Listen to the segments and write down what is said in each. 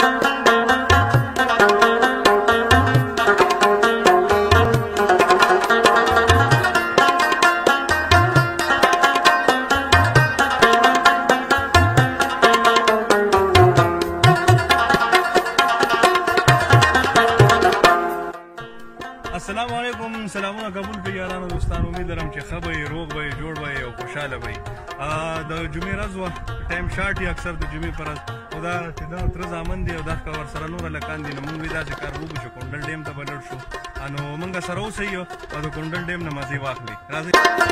سلامونه قبول کړئ یارانو دوستانو امید لرم چې ښه به یې روغ به یې جوړ به یې او خوشحاله به یې د جمعې ورځ وه ټایم شارټ یې اکثر د جمعې په ورځ خو دا چې دا تره زامن دي او دا که ورسره نور هلکان دي نو موږ وایي داسې کار وکړو چې کونډل ډیم ته به لاړ شو نو موږ سره اوسئ او د کونډل ډیم نه مزې واخلئ راځئ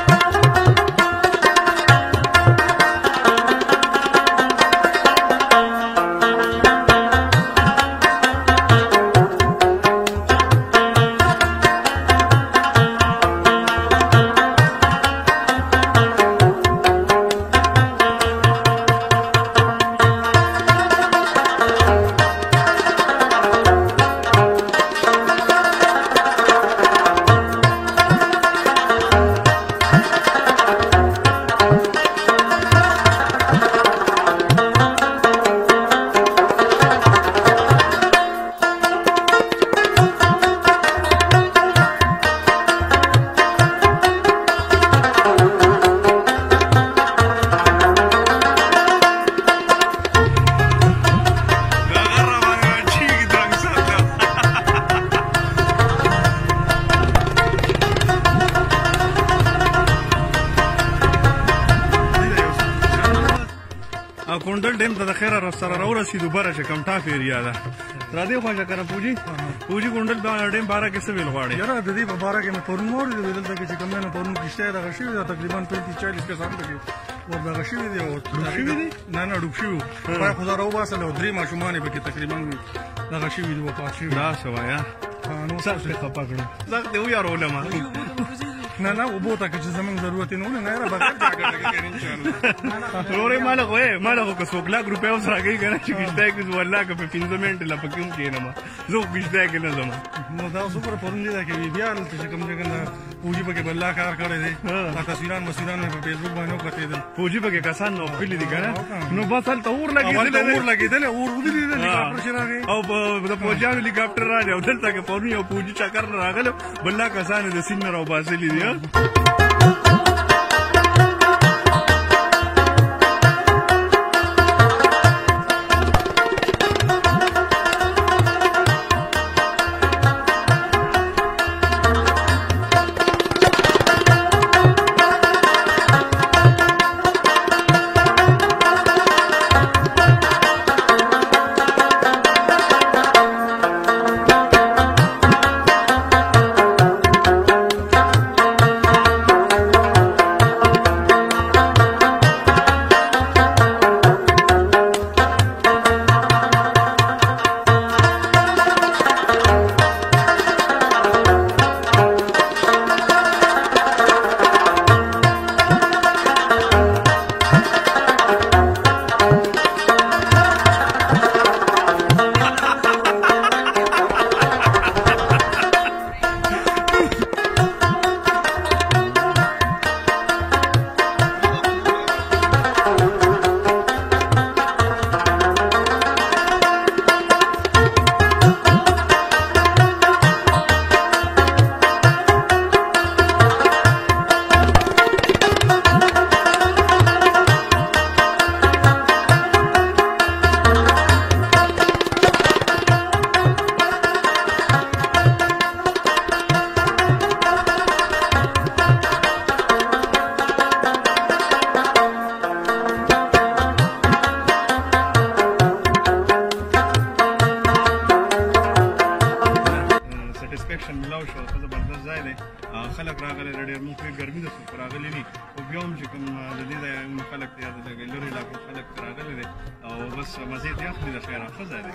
کونډل ډیم ته د خیره سره راورسېدو بره چې کوم ټاپ ایریا ده را دې خوا چې که نه پوجي کونډل ډیم باره کې څه ویل غواړې یاره د دې په باره کې مې پرون واورېدل ویل دلته کې چې کوم دی نو پرون کښتۍ دغه شوي ده تقریبا 20-40 کسان پکې ور دغه شوي دي او ډوب شوي دي نه ډوب شوي خدای خو دا راوباسل او 3 ماشومان یې پکې تقریبا دغه شوي دي وفات شوي داسې وایه نو سخت یې خفه کړو سخت یې ویارولم نه اوبو ته که چې زمونږ ضرورت یې نه ولې نه یاره بغیر جاګړه کې انشاءالله ورورې ماله خو که څوک لاک روپۍ اوس راکوي که نه چې کښتۍ کې زه والله که په 15 منټې لا پکې هم کښېنم زه خو کښتۍ کې نه ځم نو دا اوس وګوره پرون دې دا کې بیا هلته چې کوم ځای نه پوجي پکې بل کار کړی دی تصویران مسیران مې په فیسبوک باندې وکتېدل پوجي پکې کسان نوښکلي دي که نه نو بس هلته اور لګېدلی اور ودرېدل هلیکاپټر چې راغی او د پوجیانو هلیکاپټر راغی او دلته کې پرون یو پوجي چکر نه راغلی بل کسان یې د سیند نه راوباسلي دي ملاو شو ښه زبردست ځای دی خلک راغلی دی ډېر موږ ګرمي ده څوک راغلی نه خو بیا هم چې کوم د دې ځای خلک دی یا د لرې علاقو خلک راغلی دی او بس مزې دې اخلي د خیره ښه ځای دی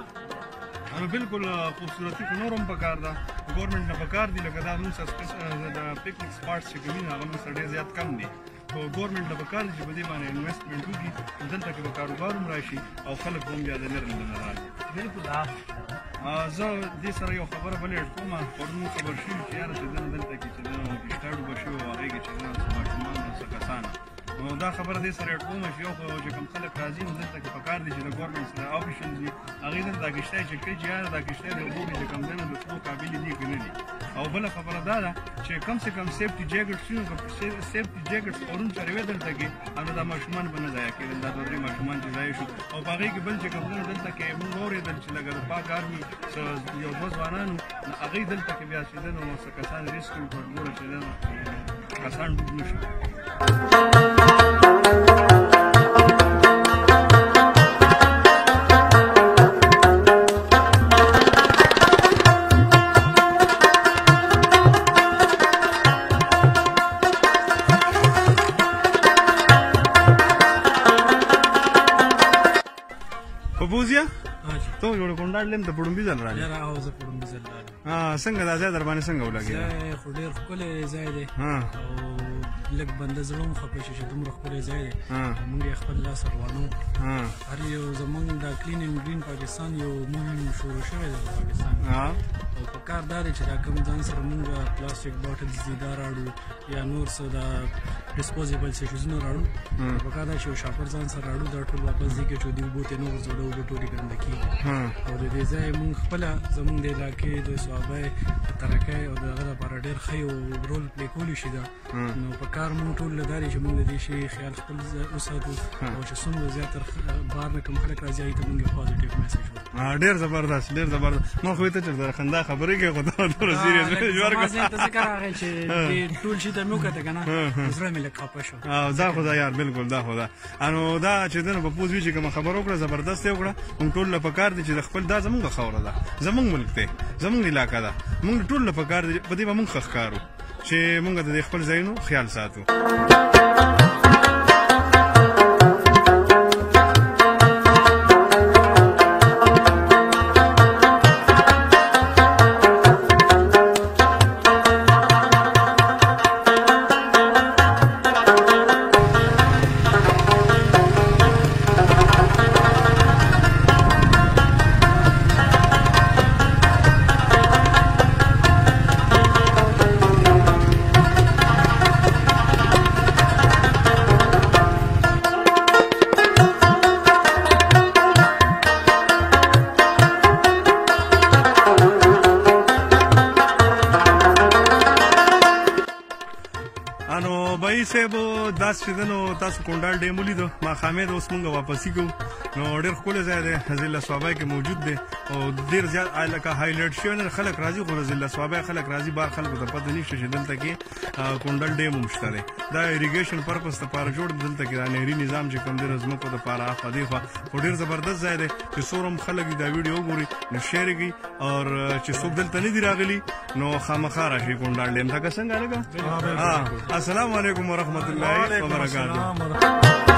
نو بالکل خوبصورتي خو نور هم پکار ده ګورمنټ نه پکار دي لکه دا موږ د پکنیک سپاټس چې کوم دي هغه موږ سره ډېر زیات کم دي خو ګورمنټ نه پکار دي چې په دې باندې انویسټمنټ وکړي دلته کې به کاروبار هم راشي او خلک هم بیا د لرې نه راځي بالکل زه دې سره یو خبره بلې اډ کوم پرون خبر شوي چې یاره چې دلته کې چې کښتۍ ډوبه شوې او هغې کې چې ماشومان څه کسان نو دا خبره دې سره اډ کومه چې یو خو چې کوم خلک راځي نو دلته کې پکار دي چې د ګورنمنټ سره آفیشلز دي هغې دلته کښتۍ چې کوي چې یاره دا کښتۍ د اوبو کې چې کوم دی نو د تلو قابل دي که نه دي او بله خبره دا ده چې کم سے کم سیفټي جیکټس وي نو سیفټي جیکټس پرون سره وي دلته کې نو دا ماشومان به نه ضایع کېدل دا دوه درې ماشومان چې ضایع شو او په هغې کې بل چې کوم دی نو دلته کې موږ واورېدل چې لکه د پاک آرمي یو دوه ځوانانو نو هغوی دلته کې بیا چې دی نو څه کسان ریسکیو کړل ګوره چې دی نو کسان ډوب نه شو تو جوړ کونډال لم ته پړم بي ځل راځي یاره او زه پړم بي ځل راځي څنګه دا ځای در باندې څنګه ولګي ځای خو ډېر ښکلی ځای دی او لږ بنده زړه هم خفه شي چې دومره ښکلی ځای دی موږ یې خپل لاس روانو هر یو زموږ دا کلین اینډ ګرین پاکستان یو مهم شروع شوی دی په پاکستان او په کار دا دی چې دا کوم ځان سره موږ پلاستیک باټلز دي دا راړو یا نور څه دا ډسپوزیبل سیشوزونه راړو په کار دا چې یو شاپر ځان سره راړو دا ټول واپس دي کې چې د اوبو ته نه غورځوو د اوبو ټولې ګنده کېږي او د دې ځای موږ خپله زموږ د علاقې د سوابۍ ترکۍ او د هغه لپاره ډېر ښه یو رول پلی کولی شي دا نو په کار موږ ټول له دا دی چې موږ د دې شي خیال خپل وساتو او چې څومره زیاتره بهر نه کوم خلک راځي هغوی ته موږ یو پازیټیو میسیج ورکړو ډېر زبردست ډېر زبردست ما خو ته چې در خندا خبرې کوي خو دا دومره سیریس ما ذهن ته ذکر راغی چې دې ټول شي ته مې وکته که نه زړه مې لږ خفه شو دا خو دا یار بالکل دا خو دا نو دا چې دی نو په پوز وي چې کومه خبره وکړه زبردست یې وکړه موږ ټول له پکار دي چې د خپل دا زموږ خاوره ده زموږ ملک دی زموږ علاقه ده موږ ټول له پکار دي په دې به موږ ښه ښکارو چې موږ د خپل ځایونو خیال ساتو داس چې دی نو تاسو کونډال ډیم ولیدو ماښامې د اوس مونږ واپسي کوو نو ډېر ښکلی ځای دی ضلع سوابۍ کې موجود دی او ډېر زیات لکه هایلایټ شوی نه خلک راځي خو ضلع سوابۍ خلک راځي بار خلکو ته پته نشته چې دلته کې کونډل ډیم هم شته دی دا اریګیشن پرپز دپاره جوړ دی دلته کې دا نهري نظام چې کوم دی د ځمکو دپاره اخوا دېخوا خو ډېر زبردست ځای دی چې څومره هم خلک دا ویډیو وګوري نو شیر یې کړي او چې څوک دلته نه دي راغلي نو خامخا راشي کونډال ډیم ته که څنګه هلکه السلام علیکم ورحمت الله وبرکاتہ